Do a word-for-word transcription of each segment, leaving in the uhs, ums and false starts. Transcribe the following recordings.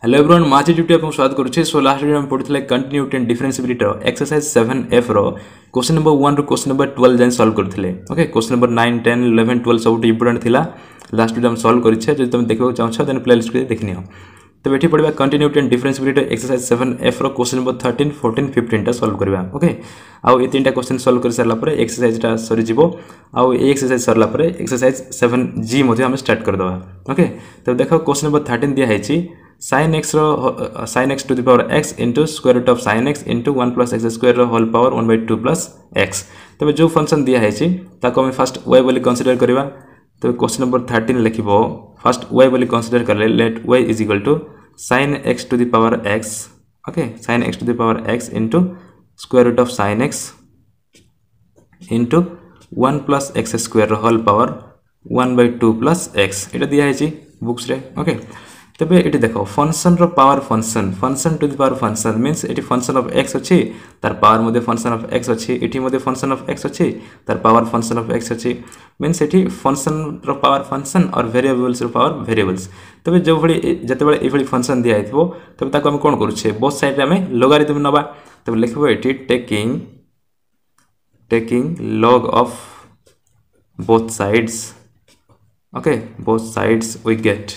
Hello everyone माच duty आपको स्वागत करुच्छे। सो लास्ट वीडियो में पढ़ुଥିଲେ continuity and differentiability exercise seven F रो क्वेश्चन नंबर वन रु क्वेश्चन नंबर ट्वेल्व जाए सॉल्व करथिले। Okay question number nine ten eleven twelve सब इंपोर्टेंट थिला। लास्ट वीडियो में सॉल्व करिछे। जदि तुम देखबो चाहछो देन प्लेलिस्ट को देखनियो। तो एठी पढ़िबा continuity and differentiability exercise seven F रो question number thirteen fourteen fifteen टा सॉल्व करबा। ओके आउ ए तीनटा क्वेश्चन सॉल्व कर सारला परे एक्सरसाइज टा सरी जिवो। आउ ए एक्सरसाइज सरला परे एक्सरसाइज सेवन जी मध्ये हम स्टार्ट कर दबा। ओके तो देखो क्वेश्चन नंबर थर्टीन दिया हैछि sin x row sin x to the power x into square root of sin x into one plus x square रो whole power one by two plus x। तबे जो function दिया है ताको हम first y बोली consider करबा। तो क्वेश्चन नंबर थर्टीन लिखिबो फर्स्ट y बोली कंसीडर करले let y is equal to sin x to the power x। Okay sin x to the power x into square root of sin x into one plus x square रो whole power one by two plus x। एटा दिया है books रे। Okay तबे एटी देखो function रो power function function to the power function means एटी function of x अछि तार पावर मध्ये फंक्शन ऑफ x अछि एटी मध्ये फंक्शन ऑफ x अछि तार पावर फंक्शन ऑफ x अछि मींस एटी फंक्शन रो पावर फंक्शन और वेरिएबल्स रो पावर वेरिएबल्स। तबे जो भली जते बेले ए भली फंक्शन दिया आइथबो तबे ताको हम कोन करूछे बोथ साइड रे हम लोगारिथम नबा। तबे लिखबो एटी taking taking log of both sides। Okay both sides we get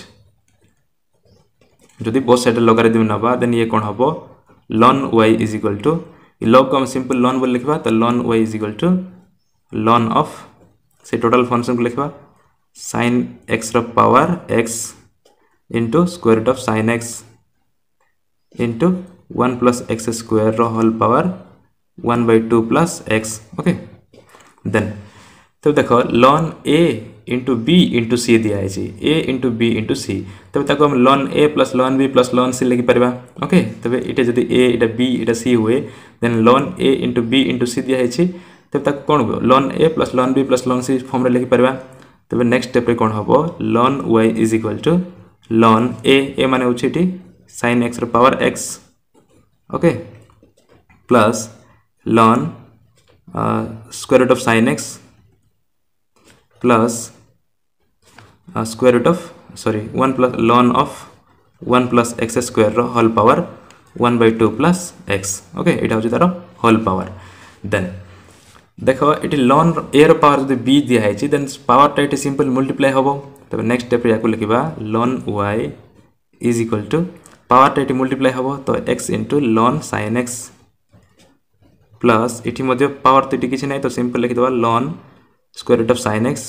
जदि बोथ साइड लोगारिथम नबा देन ये कोन हबो ln y is equal to log को हम सिंपल ln बोल लिखबा। तो ln y is equal to ln of से टोटल फंक्शन को लिखबा sin x रो power x into square root of sin x into one plus x square रो whole power one by two plus x। Okay then तो देखो ln a into B into C दिया है A into B into C. तब तक हम ln a plus ln b plus ln c लिखि परबा। Okay तबे इटे जदि a इटा b इटा c हुए then ln a into b into c दिया है तब तक कोन हो ln a plus ln b plus ln c form रे लिखि परबा। तबे नेक्स्ट स्टेप रे कोन हबो ln y is equal to ln a a माने होछि टी sin x रो power x। Okay plus ln square root of sin x plus square root of sorry one plus ln of one plus x square रो whole power one by two plus x। Okay एटा होछि तारो whole power. Then देखो एटी ln a रो power जदि b दिया है देन पावर टा एटी सिंपल मल्टीप्लाई होबो। तबे नेक्स्ट स्टेप रे याकू लिखिबा ln y is equal to power टा एटी मल्टीप्लाई होबो तो x into ln sin x plus एटी मध्ये पावर तो एटी किछि नै तो सिंपल लिखि दबा ln square root of sin x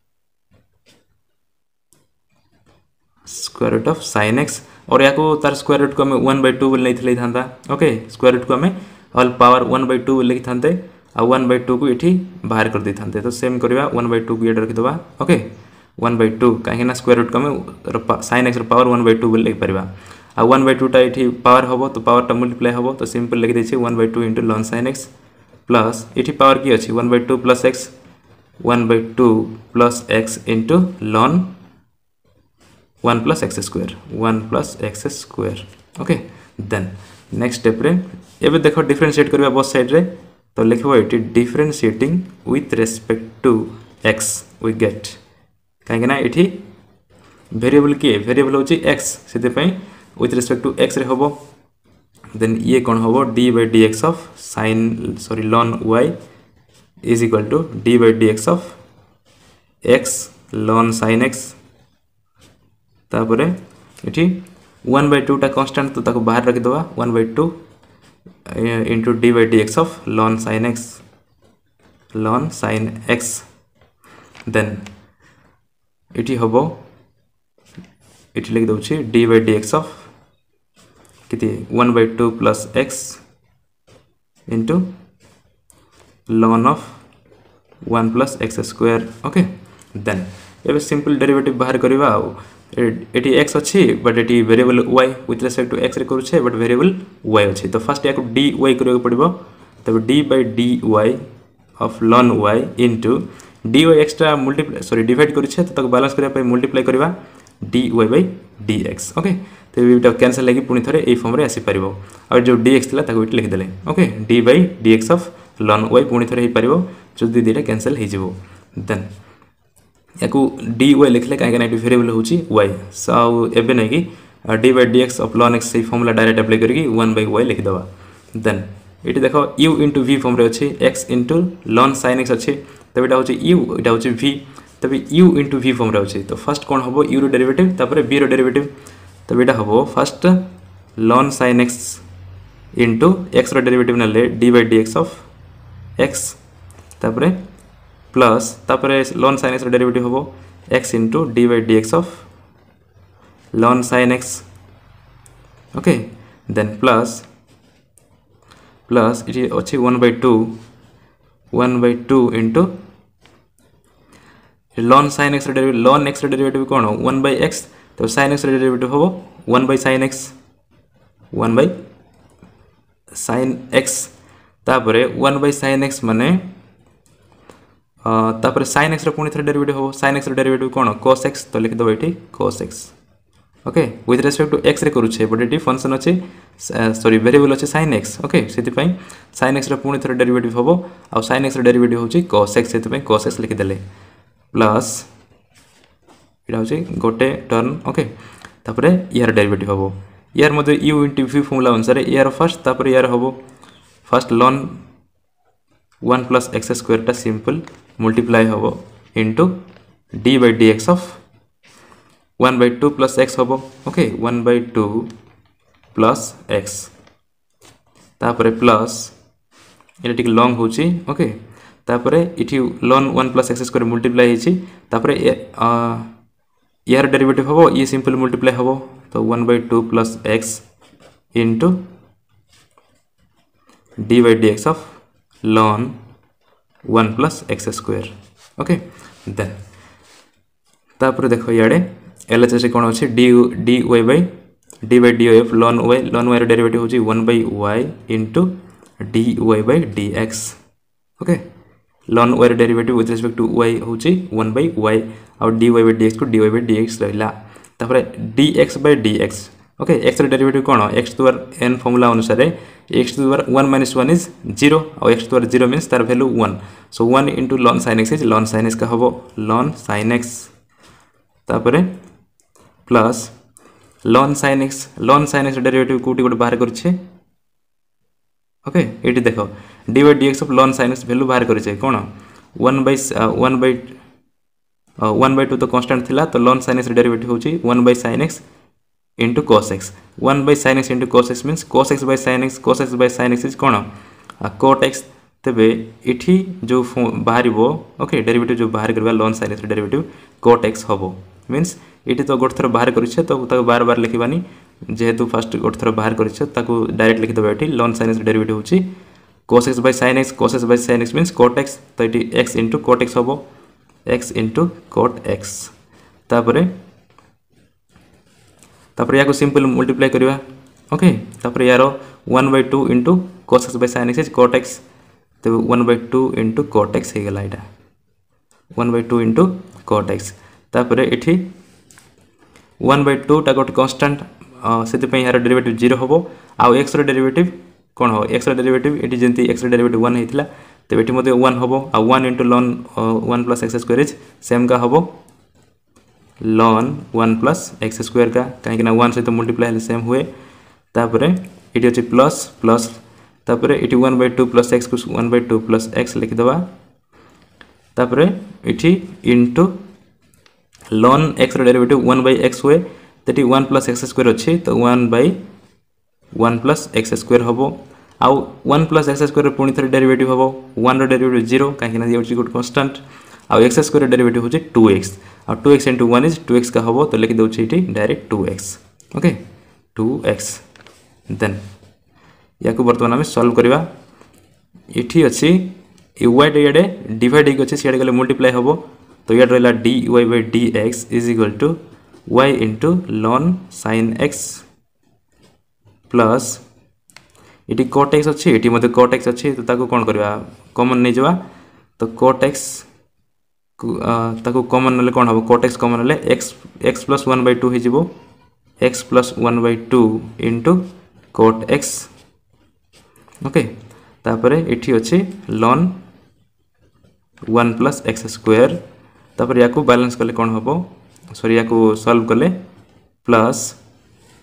square root of sin x और याको तार स्क्वायर रूट को हमें one by two बोल नै थले थांता। ओके स्क्वायर रूट को हमें all power one by two लिखि थांते आ one by two को एठी बाहर कर दै थांते। तो सेम करबा one by two को एड रखि दबा। ओके one by two काहे ना स्क्वायर रूट को हमें sin x रो पावर one by two बोल लिखि परबा आ one by two टा एठी पावर हबो तो पावर टा मल्टीप्लाई हबो तो सिंपल लिखि दै छी one by two into ln sin x plus एठी पावर की अछि one by two plus x one by two plus x into ln one plus x square one plus x square। Okay then next step रे एबे देखो differentiate करबा both side रे तो लिखबो एटी differentiating with respect to x we get काहे ना एठी वेरिएबल के वेरिएबल होची x सेते पई विथ रिस्पेक्ट टू x रे होबो। देन ये कोन होबो d by dx of sin sorry ln y is equal to d by dx of x ln sin x। तापरे इठी one by two टा कांस्टेंट तो ताको बाहर रखि दबा one by two into d by dx of ln sin x ln sin x। Then इठी होबो इठी लिख दउछि d by dx of किति one by two plus x into ln of one plus x square। Okay then एबे simple derivative बाहर करबा आ एटी x अछि बट एटी variable y with respect to x रे करूछे बट वेरिएबल y अछि तो फर्स्ट याको dy करबा पड़िबो। तब d by dy of ln y into dy extra multiply sorry divide करूछे तो तक बैलेंस करबा पे मल्टीप्लाई करबा dy by dx। ओके तो एटा कैंसिल लागी पुनी थरे ए फॉर्म रे आसी परिबो और जो dx थिला ताको इट लिख देले। Okay d by dx of ln y पुनी थरे हे परिबो जदी दिटा कैंसिल हे जिवो। देन याकू dy लिखले काहे ना वेरिएबल होची y सो एबे नै कि d by d x of ln x से फॉर्मूला डायरेक्ट अप्लाई करके वन बाई वाई लिखिदेवा देन ये देख यू इंटू वी फॉर्म अच्छे x into ln sine x अच्छे तब यहाँ हूँ यू यहाँ हूँ वी तब यू इंटू वी फॉर्म अच्छे तो फर्स्ट कौन हम यू डेरिवेटिव तापर बी डेरिवेटिव तब यहाँ हम first ln sine x into x derivative ना d by d x of x तापर प्लस तापर लॉन साइन एक्स डेरिवेटिव हम x into d by d x of ln sine x okay then plus plus ये अच्छे one by two one by two into ln sine x derivative ln x derivative कौन one by x तो sign x derivative हम one by sine x one by sine x तापर one by sine x माने तापर sine x पुणी थे derivative हम sine x derivative कौन cos एक्स तो लिखिदेव ये cos x okay with respect to x रे करुचे बट ये फंक्शन अच्छे सॉरी वेरिएबल अच्छे sin x ओके से sin x पुणी थे डेरिवेटिव हम आउ sin x डेरिवेटिव होची cos x से cos x लिखिदेले प्लस यहाँ हूँ गोटे टर्न ओके तापर यार डेरिवेटिव हम यार मध्य u इंटू v फॉर्मूला अनुसार यार फर्स्ट तापर यार हम first ln one plus x square टा सिंपल मल्टीप्लाई हम into d by d x of one by two plus x हम okay one by two plus x तापर प्लस ये टी लॉन्ग होची ओके तापर इठी ln one plus x square multiply होची तापर यार डेरिवेटिव हम ये सिंपल मल्टीप्लाई हम तो one by two plus x into d by d x of ln one plus x square okay then तापर देखो याडे एल एच एस कौन अच्छे d d y by d by d f ln y ln y derivative होची one by y into d y by d x okay ln y derivative with respect to y होची one by y और d y by d x को d y by d x रहा तापर d x by d x okay x derivative कौन x to r n formula अनुसार x to r one minus one is zero और x to r zero means तार value one so one into ln sine x is ln sine x का हम ln sine x तापर plus ln sine x ln sine x derivative कोटी गोटे बाहर करछे okay ये देख d by d x of ln sine x value बाहर करछे कौन one by one by one by two तो कांस्टेंट थिला तो लॉन साइन एक्स डेरिवेटिव होची one by sine x into cos x one by sine x into cos x means cos x by sine x cos x by sine x is कौन cot x तेबे इठी जो बाहर okay derivative जो बाहर करवा ln sine x derivative cot x हम means ये तो गोटे थर बाहर करें तो बार बार लिखबानी जेहेतु फास्ट गोटे थर बाहर करें डायरेक्ट लिखिदेव ये लॉन साइन एक्स डेरिवेटिव होची cos x by sine x cos x by sine x means cot x तो ये x इंटू cot x हम x इंटू cot x तापर तापर या सिंपल मल्टीप्लाई करवा ओके तापर यार one by two into cos x by sine x cot x तो one by two into cot x हो गला यहाँ one by two into cot x तापर ये वन बाई टू टा गोटे कन्स्टाट से यार डेरिवेटिव जीरो हम आउ एक्स डेरिवेटिव कौन हो एक्स डेरिवेटिव ये जमी एक्स डेरिवेटिव वन होता तो ये वन हम आ one into ln one plus x square is same का हम ln one plus x square का कहीं वन सहित मल्टीप्लाई सेम हुए तापर ये अच्छे प्लस प्लस तापर ये one by two plus x को one by two plus x लिखिदेवा तापर ये into ln x derivative one by x हुए तो वन प्लस एक्स स्क्वायर अच्छी तो one by one plus x square हम आउ वन प्लस एक्स स्क्वायर पुणी थे डेरिवेटिव हम वन डेरिवेटिव जीरो कहीं ये गोटे कन्स्टाट आउ एक्स स्क्वायर डेरिवेटिव होची टू एक्स और two x into one is two x का हम तो लिखि दूसरी ये direct two x okay two x then या बर्तमान आम सॉल्व करवा ये अच्छी वाई इे डिवाइड होगी अच्छे गले मल्टीप्लाई हम तो ये रहा d y by d x is equal to y into ln sine x plus ये cot x अच्छी ये मतलब cot x अच्छी तो ताको कौन करवा कॉमन नहीं जावा तो cot x ताको कॉमन नले कौन हम cot x कॉमन नले x x plus one by two हो x plus one by two into cot x okay तापर ये अच्छे ln one plus x square तापर या बैलेंस कले कौन हम सॉरी या सॉल्व कले plus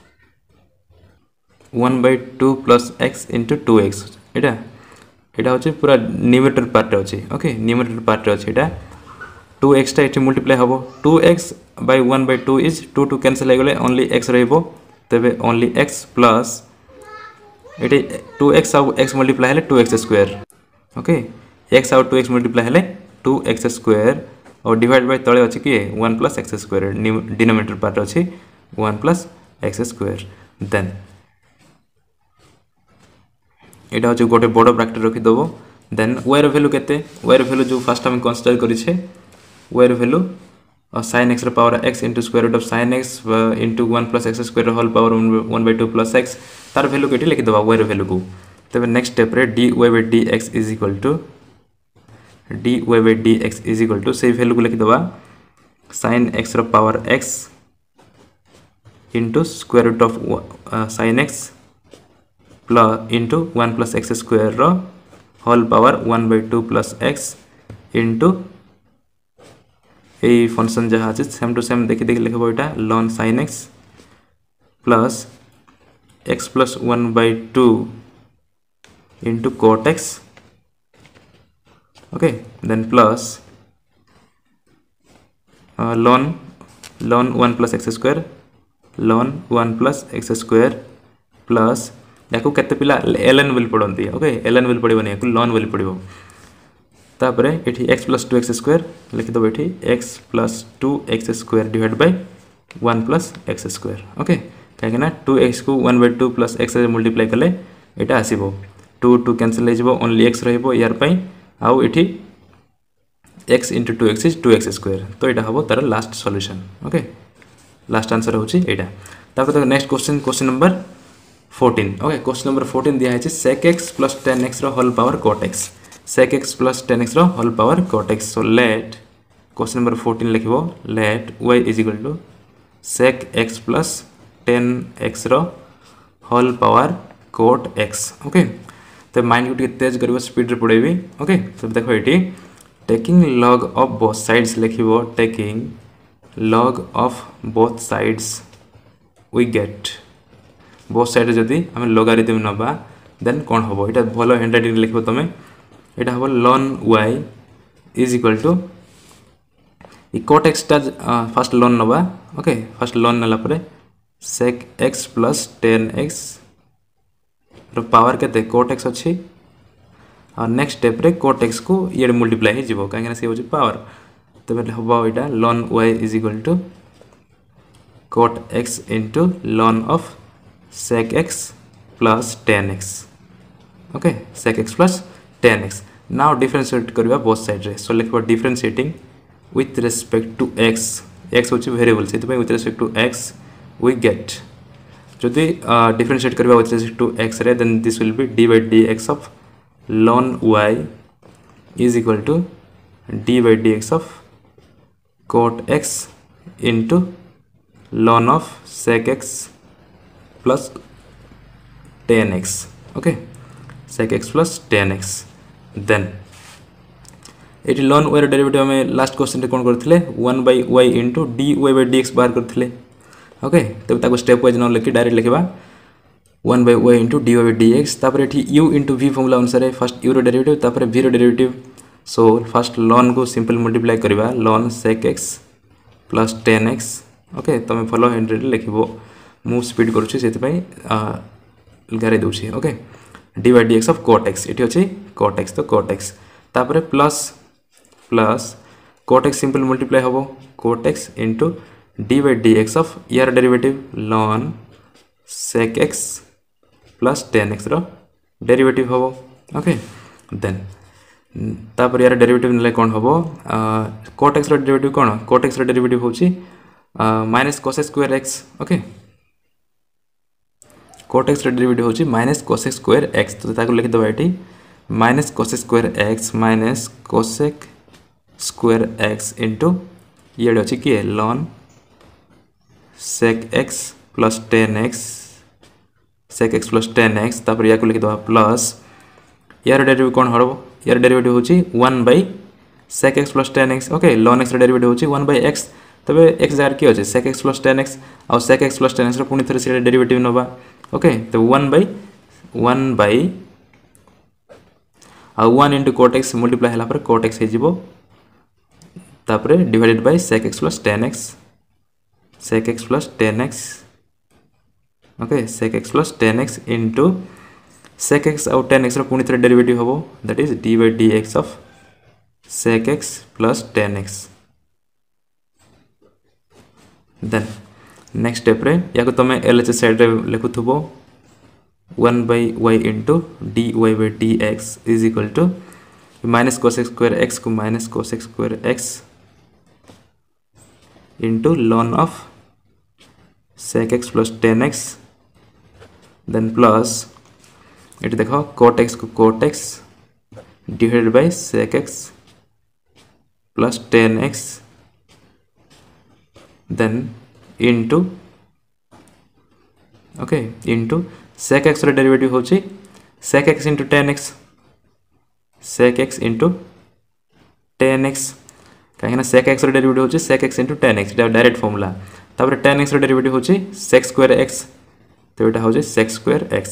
one by two plus x into two x एटा एटा होची पूरा न्यूमरेटर पार्ट रे अछि ओके न्यूमरेटर पार्ट रे अछि एटा टू एक्स टा एठी मल्टीप्लाई हबो two x by one by two is two two cancel हो गले ओनली x रहइबो तबे ओनली x प्लस एटी टू एक्स आउ x मल्टीप्लाई हेले two x square okay x आउ टू एक्स मल्टीप्लाई हेले टू एक्स स्क्वायर और डिवाइड बाय तळे अछि कि one plus x square denominator part अछि one plus x square then एटा होची गोटे बड़ ब्रैकेट रखि दबो देन y ର वैल्यू केते y ର वैल्यू जो फर्स्ट हम कंसीडर करि छे y ର वैल्यू sin x ର power x into square root of sin x into one plus x square whole power one by two plus x तार वैल्यू केटी लिखि दबा y ର वैल्यू को तबे नेक्स्ट स्टेप रे dy by dx is equal to dy by dx is equal to से value को लिखि दबा sin x ର power x into square root of uh, sin x plus into one plus x square रो whole power one by two plus x into a function जहाँ अछि same two same देखि देखि लिखबो एटा ln sin x plus x plus one by two into cot x okay then plus uh, ln ln one plus x square ln one plus x square plus याकू केते पिला ln विल पडंती ओके ln विल पडिबो याकू ln विल पडिबो तापरे एठी x plus two x square लिखि दबो एठी x plus two x square divide by one plus x square okay काहेकना टू एक्स को one by two plus x रे मल्टीप्लाई करले एटा आसीबो टू टू कैंसिल हेजिबो ओनली x रहइबो यार पई आउ एठी x into two x is two x square तो एटा हबो तार last solution okay last answer होची एटा तापर तो next question question number fourteen okay question number fourteen दिया है sec x plus ten x रो whole power cot x sec x plus ten x रो whole power cot x so let question number fourteen लिखिबो let y is equal to sec x plus ten x रो whole power cot x okay तो mind को तेज करबो speed रे पढेबी okay तो देखो एटी taking log of both sides लिखिबो टेकिंग log of both sides we get both side जदी हम logarithm नबा देन कोन होबो एटा भलो हैंडराइटिंग लिखबो तमे एटा हबो ln y is equal to इ cot x ता फर्स्ट ln नबा ओके फर्स्ट ln नला परे sec x plus ten x रो पावर केते cot x अछि और नेक्स्ट स्टेप रे cot x को ये मल्टीप्लाई हे जिवो काहे से होछि पावर तबे हबो एटा ln y is equal to cot x into ln of sec x plus ten x okay sec x plus ten x now differentiate करबा both side रे so लिखबा differentiating with respect to x x होछि variable सेति with respect to x we get जदि differentiate करबा with respect to x रे then this will be d by dx of ln y is equal to d by dx of cot x into ln of sec x plus ten x okay sec x plus ten x then एटी ln y रो derivative हमें last question रे कोन करथिले one by y into dy by dx बाहर करथिले okay तब ताको स्टेप वाइज न लिखि डायरेक्ट लिखबा one by y into dy by dx तापर एठी u into v फॉर्मूला अनुसार फर्स्ट u रो डेरिवेटिव तापर v रो डेरिवेटिव सो फर्स्ट ln को सिंपल मल्टीप्लाई करबा ln sec x plus ten x okay तमे फॉलो हैंड लिखिबो मु स्पीड करछि सेति पई गारे दोछि okay dy by dx of cot x एठी अछि cot x तो cot x तापर plus plus cot x simple multiply हबो cot x into d by dx of यार derivative ln sec x plus ten x रो derivative हबो okay then तापर यार डेरिवेटिव नले कोन हबो cot x रो डेरिवेटिव कोन cot x रो डेरिवेटिव होछि minus cos square x okay cot x रो डेरिवेटिव होछि माइनस cos स्क्वायर x तो ताको लिखि दबा एठी minus cos square x minus cosec square x into ये अछि कि ln sec x plus ten x sec x plus ten x तापर या को लिखि दबा प्लस यार डेरिवेटिव कोन हरबो यार डेरिवेटिव होछि one by sec x plus ten x okay ln x रो डेरिवेटिव होछि वन by x तबे x जार की अछि sec x plus ten x और sec x plus ten x रो पुनी थरे से डेरिवेटिव नबा ओके तो वन बै वन बै आ one into cot x multiply है कोट एक्स हो divided by sec x plus ten x sec x plus ten x okay sec x plus ten x into sec x आउ ten x पुणी थे derivative हम that is d by d x of sec x plus ten x then next step रे या तुम L H side रे लिखुथबो one by y into d y by d x is equal to minus cos x square x को minus cos x square x into ln of sec x plus ten x then plus ये देखो cot x को cot x divided by sec x plus ten x then into okay into sec x derivative होची sec x into ten x sec x into ten x कहीं sec x derivative होची sec x into ten x direct formula तापर ten x derivative होची sec square x तो ये होची sec square x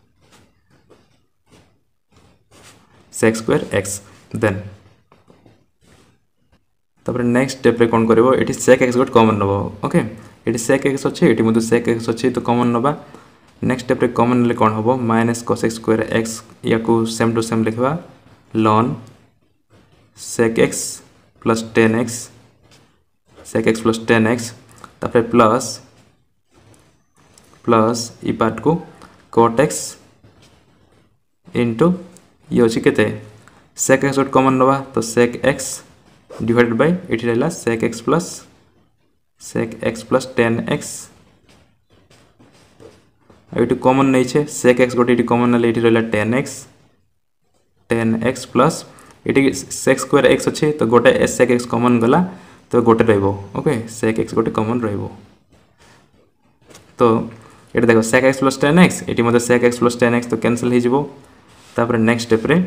sec square x then तापर next step रे कोन करबो एठी सेक एक्स गोट कॉमन नबो ओके एठी सेक एक्स अछि एठी मधु सेक एक्स अछि तो कॉमन नबा नेक्स्ट स्टेप रे कॉमन ले कोन हबो minus cos x square x या को सेम टू सेम लिखबा ln sec x plus ten x sec x plus ten x तापर प्लस प्लस ई पार्ट को cot x इंटू ये अच्छी केते sec x कॉमन नवा तो sec x डिवाइडेड बाय एठी रहला sec x plus sec x plus ten x एटी कॉमन नहीं छे sec x गोटे एटी कॉमन नले एटी रहला ten x ten x plus एटी sec स्क्वायर x अच्छे तो गोटे sec x कॉमन गला तो गोटे रहइबो ओके sec x गोटे कॉमन रहइबो तो एटी देखो sec x plus ten x एटी मते sec x plus ten x तो कैंसिल हो जिवो तापर नेक्स्ट स्टेप रे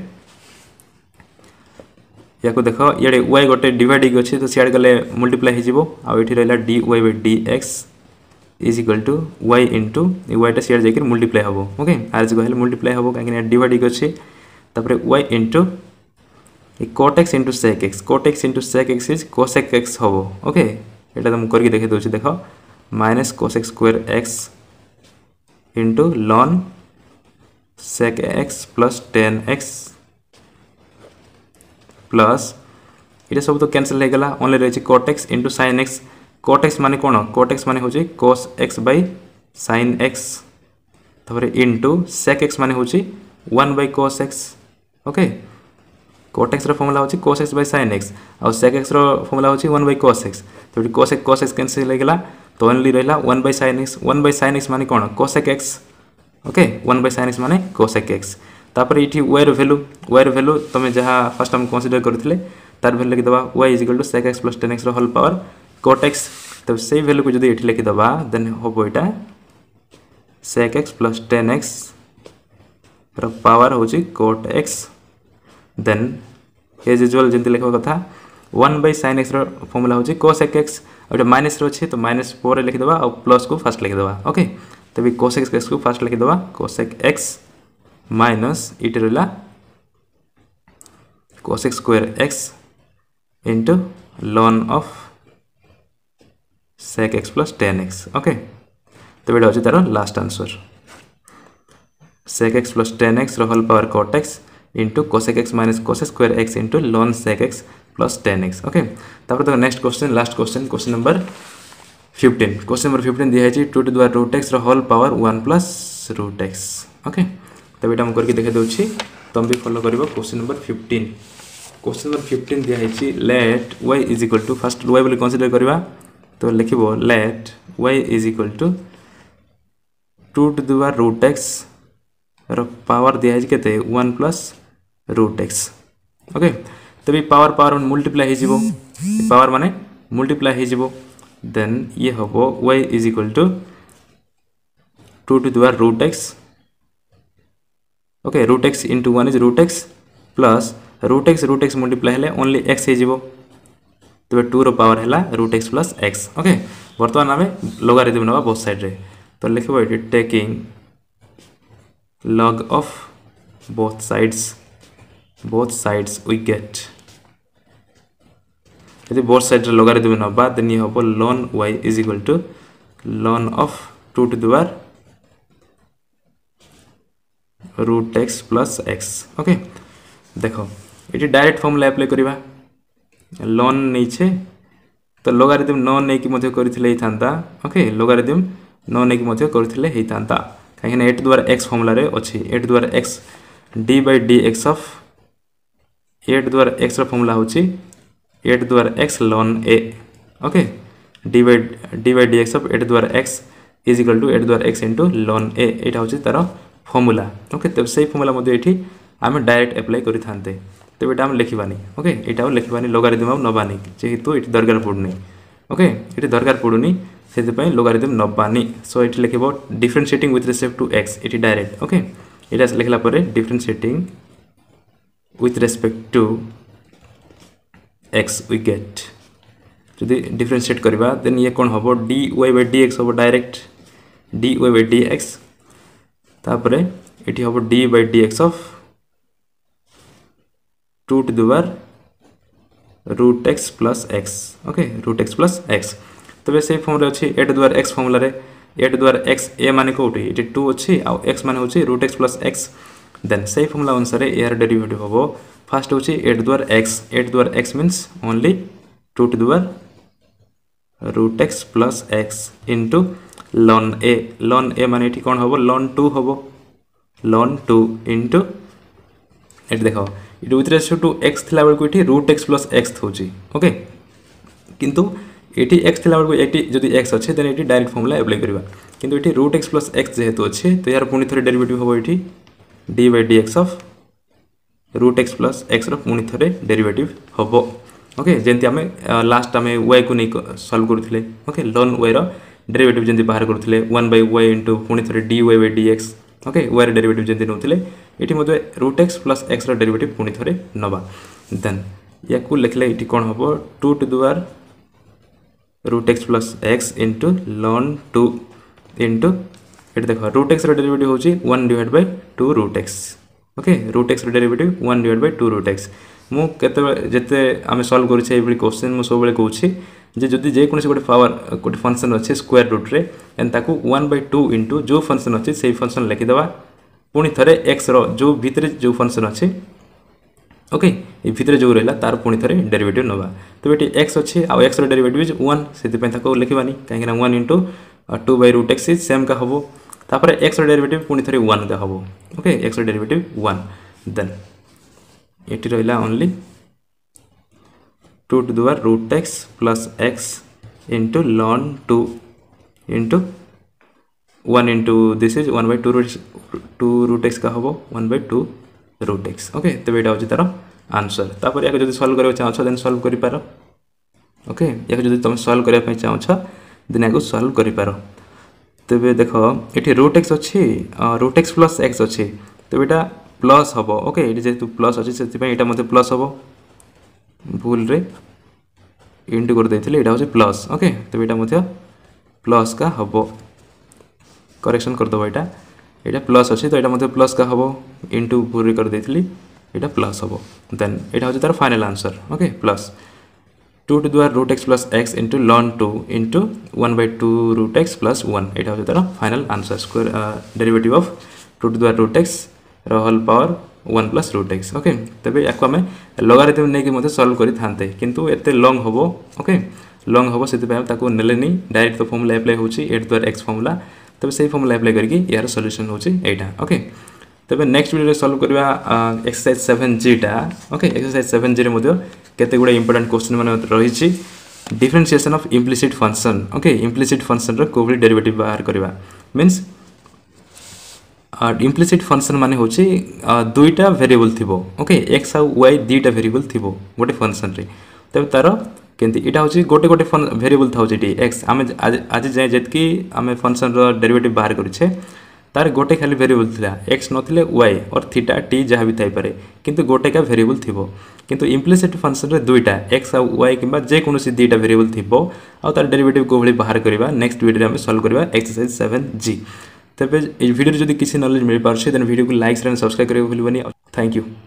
या को देखो ये y गोटे डिवाइड हो अछि तो सियाड गले मल्टीप्लाई हो जिवो आ एठी रहला dy बाय dx is equal to y into y टा सियाड जाकर मल्टीप्लाई हबो ओके आर जो कहले मल्टीप्लाई हबो काहे डिवाइड हो अछि तापर y into cot x into sec x cot x into sec x is cosec x हबो ओके एटा तुम करके देखे दोछि देखो minus cos x square x into ln sec x plus ten x plus ये सब तो कैंसिल हो गला ओनली रही cot x into sin x cot x माने कोन cot x माने होची cos x by sin x तबरे इंटू sec x माने होची one by cos x okay cot x रो फार्मूला होची cos x by sin x और sec x रो फार्मूला होची वन बाय cos x तो cos x cos x cancel हो गला तो ओनली रहला one by sin x one by sin x माने कोन cosec x okay one by sin x माने cosec x तापर इठी y रो वैल्यू y रो वैल्यू तमे जहा फर्स्ट हम कंसीडर करथिले तार वैल्यू लिख दबा y sec x + tan x रो होल पावर cot x तो सेही वैल्यू को जदी इठी लिख दबा देन होबो एटा sec x + tan x रो पावर होची cot x then as usual जंती लिखबा कथा वन बाय sin x रो फार्मूला होची cosec x और माइनस रो अछि तो माइनस फोर लिख दबा और प्लस को फर्स्ट लिख दबा ओके तबे cosec x को फर्स्ट लिख दबा cosec x माइनस इट रहला cosec square x into ln of sec x plus ten x okay तो बेटा होची तारो last answer sec x plus ten x रो whole power cot x into cosec x minus cos square x into ln sec x plus ten x okay तापर तो next question last question question number fifteen question number fifteen दिया है two to the root x रो whole power one plus root x okay तो बेटा हम करके देखे दोछि तुम भी फॉलो करिवो question number fifteen question number fifteen दिया है let y is equal to first y बोली कंसीडर करबा तो लिखिबो let y is equal to two to the root x रो पावर दिया है केते one plus root x okay तबे पावर पावर मल्टीप्लाई हो जिवो पावर माने मल्टीप्लाई हो जिवो देन ये हबो y is equal to two to the root x okay root x into one is root x plus root x root x multiply हेले only x हो जिवो तबे टू रो पावर हैला root x plus x okay वर्तमान आमे logarithm नबा both side रे तो लिखबो it taking log of both sides both sides we get यदि both sides logarithm नबा then ये होबो ln y is equal to ln of two to the power root x plus x okay देखो ये direct formula apply करिवा ln नै छे तो logarithm न नै कि मध्ये करिथिले हितांता ओके logarithm न नै कि मध्ये करिथिले हितांता काहे ना eight द्वारा x फॉर्मूला रे अछि eight द्वारा x d by dx of eight द्वारा x रो फॉर्मूला होछि eight द्वारा x ln a okay d by d by dx of eight द्वारा x is equal to eight द्वारा x into ln a एटा होछि तार फॉर्मूला ओके तब सही फॉर्मूला मध्ये एठी आमे डायरेक्ट अप्लाई करि थानते तो एटा हम लिखिबानी ओके एटा हम लिखिबानी logarithm हम नबानी जेहेतु एठी दरकार पडुनी ओके एठी दरकार पडुनी सेति पय logarithm नबानी सो एठी लिखिबो differentiating with respect to x एठी डायरेक्ट ओके एटा लिखला परे differentiating with respect to x we get जदि differentiate करबा देन ये कोन हबो dy by dx हबो डायरेक्ट dy by dx तापरे एठी हबो d by dx of two to the power root x plus x okay root x plus x तबे से फॉर्मूला अछि eight द्वारा x फॉर्मूला रे eight द्वारा x a माने कोठी एठी two अछि आ x माने होछि root x plus x then से फॉर्मूला अनुसार एयर डेरिवेटिव हबो फर्स्ट होछि eight द्वारा x eight द्वारा x means only two to the power root x plus x into ln a ln a माने एठी कोन हबो ln two हबो ln two into एठी देखो it with ratio to x थिला बेल को एठी root x plus x थोची ओके किंतु एठी x थिला बेल को एठी जदी x अछि देन एठी डायरेक्ट फॉर्मूला अप्लाई करबा किंतु एठी root x plus x जेहेतु अछि तो यार पुनी थरे डेरिवेटिव हबो एठी d by dx of root x plus x रो पुनी थरे डेरिवेटिव हबो ओके जेंति हमें लास्ट हमें y को नै सॉल्व करथिले ओके ln y रो डेरिवेटिव जेंति बाहर करथिले one by y into पुनी थरे dy by dx okay y रो डेरिवेटिव जेंति नउथिले एठी मध्ये root x plus x रो डेरिवेटिव पुनी थरे नबा देन याकू लिखले एठी कोन हबो two to the power root x plus x into ln two into एठी देखो root x रो डेरिवेटिव होची one divided by two root x okay root x रो derivative one divided by two root x मु केते जते आमे solve करि छै एबली क्वेश्चन मु सब बेले कहू छी जे जदी जे कोनसे गोटे पावर गोटे फंक्शन अछि स्क्वायर रूट रे एन ताकू one by two into जो फंक्शन अछि सेही फंक्शन लिखि देबा पुनी थरे x रो जो भितरे जो फंक्शन अछि ओके ए भितरे जो रहला तार पुनी थरे डेरिवेटिव नबा तो बेटी x अछि आ x रो डेरिवेटिव इज one सेति पे ताको लिखिबानी काहे ना one into two by root x is same का हबो तापर x रो डेरिवेटिव पुनी थरे one का हबो ओके x रो डेरिवेटिव one देन एटी रहला only two to the power root x plus x into ln two into one into this is one by two root two root x का हबो one by two root x okay तो बेटा होची तार answer तापर याक जदी solve करबा चाहो देन सॉल्व करि पारो ओके याक जदी तुम सॉल्व करबा पय चाहो देन याक सॉल्व करि पारो तबे देखो एठी root x अछि root x plus x अछि तो बेटा प्लस हबो ओके एठी जेतु प्लस अछि सेति पय एटा मते प्लस हबो भूल रे इंटू कर देथिले एटा होचे प्लस ओके तो एटा मते प्लस का हबो करेक्शन कर दबो एटा एटा प्लस अछि तो एटा मते प्लस का हबो इंटू पूरी कर देथिली एटा प्लस हबो देन एटा होचे तार final answer okay plus two to the power root x plus x into ln two into one by two root x plus one एटा होचे तार final answer square derivative of two to the power root x रो whole power one plus root x okay तबे याको हमें logarithm नै कि मते सॉल्व करि थानते किंतु एते लॉन्ग हबो ओके लॉन्ग हबो सेति पे ताको नेलेनी डायरेक्ट तो फार्मूला अप्लाई होची eight द्वारा x फार्मूला तबे सेही फार्मूला अप्लाई करके यार सॉल्यूशन होची एटा ओके तबे नेक्स्ट वीडियो रे सॉल्व करबा एक्सरसाइज seven G टा ओके एक्सरसाइज seven G रे मते केते गुडा इंपोर्टेंट क्वेश्चन माने रही छी differentiation of implicit function okay implicit function रो कोबली डेरिवेटिव बाहर करबा मींस इम्प्लिसिट फंक्शन माने होची दुईटा वेरिएबल थिबो ओके x आ y दुईटा वेरिएबल थिबो गोटे फंक्शन रे तबे तारो केंति इटा होची गोटे गोटे वेरिएबल थाउ जेटी x आमे आज जाय जेतकी आमे फंक्शन रो डेरिवेटिव बाहर करि छे तार गोटे खाली वेरिएबल थिला x नथिले y और थीटा t जहा भी थाई पारे किंतु गोटे का वेरिएबल थिबो किंतु इम्प्लिसिट फंक्शन रे दुईटा x आ y किबा जे कोनोसी दुईटा वेरिएबल थिबो आ तार डेरिवेटिव को भली बाहर करबा नेक्स्ट वीडियो रे हम सॉल्व करबा एक्सरसाइज seven G तेज भिडियो जब किसी नॉलेज मिल पार्छ देन वीडियो को लाइक शेयर एंड सब्सक्राइब करेंगे भूलबनी। Thank you.